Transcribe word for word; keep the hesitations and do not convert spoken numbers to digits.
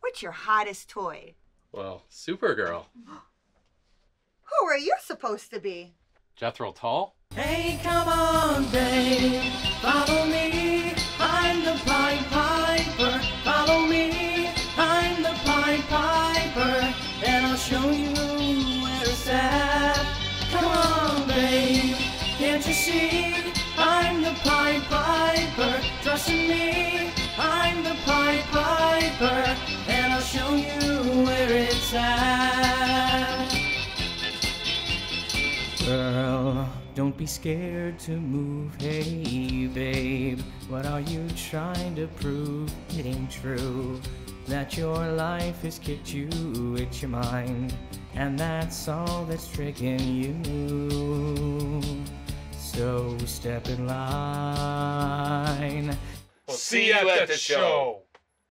What's your hottest toy? Well, Supergirl. Who are you supposed to be? Jethro Tull? Hey, come on, babe, follow me. I'm the Pied Piper. Follow me. I'm the Pied Piper, and I'll show you where it's at. Come on, babe, can't you see? I'm the Pied Piper. Trust in me. I'm the Pied Piper, and I'll show you where it's at. Girl, don't be scared to move. Hey, babe, what are you trying to prove? It ain't true that your life has kicked you, it's your mind, and that's all that's tricking you. So step in line. We'll see you at the show.